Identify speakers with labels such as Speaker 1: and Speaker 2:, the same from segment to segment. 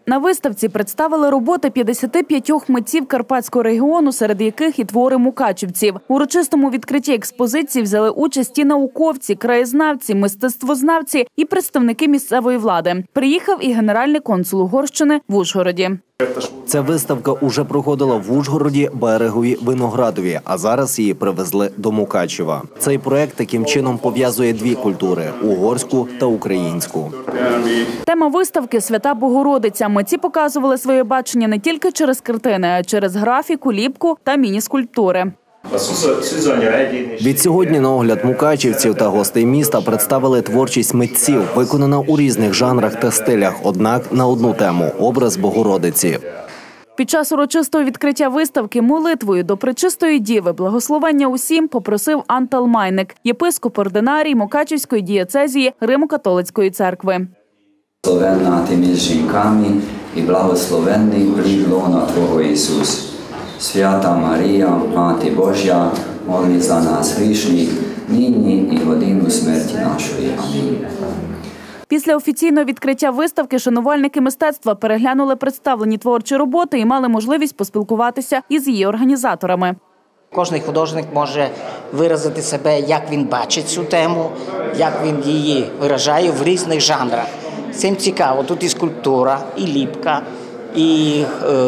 Speaker 1: На виставці представили роботи 55 митців Карпатського регіону, серед яких і твори мукачівців. У урочистому відкритті експозиції взяли участь і науковці, краєзнавці, мистецтвознавці і представники місцевої влади. Приїхав і генеральний консул Угорщини в Ужгороді.
Speaker 2: Ця виставка уже проходила в Ужгороді, Берегові, Виноградові, а зараз її привезли до Мукачева. Цей проект таким чином пов'язує дві культури – угорську та українську.
Speaker 1: Тема виставки – «Свята Богородиця». Митці показували своє бачення не тільки через картини, а й через графіку, ліпку та міні-скульптури.
Speaker 2: Відсьогодні на огляд мукачівців та гостей міста представили творчість митців, виконана у різних жанрах та стилях, однак на одну тему – образ Богородиці.
Speaker 1: Під час урочистого відкриття виставки молитвою до Пречистої Діви благословення усім попросив Антал Майник, єпископ-ординарій Мукачівської дієцезії Римо-католицької церкви.
Speaker 3: Благословенна ти між жінками і благословенний плід лона Твого Ісус. Свята Марія, Мати Божя, молись за нас грішних, нині і годину смерті нашої. Амінь.
Speaker 1: Після офіційного відкриття виставки шанувальники мистецтва переглянули представлені творчі роботи і мали можливість поспілкуватися із її організаторами.
Speaker 4: Кожний художник може виразити себе, як він бачить цю тему, як він її виражає в різних жанрах. Цим цікаво. Тут і скульптура, і ліпка, і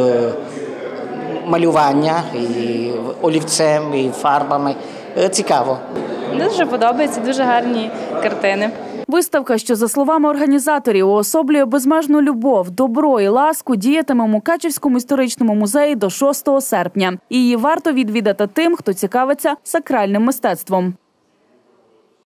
Speaker 4: малювання, і олівцем, і фарбами. Цікаво.
Speaker 5: Дуже подобається, дуже гарні картини.
Speaker 1: Виставка, що, за словами організаторів, уособлює безмежну любов, добро і ласку, діятиме у Мукачівському історичному музеї до 6 серпня. І її варто відвідати тим, хто цікавиться сакральним мистецтвом.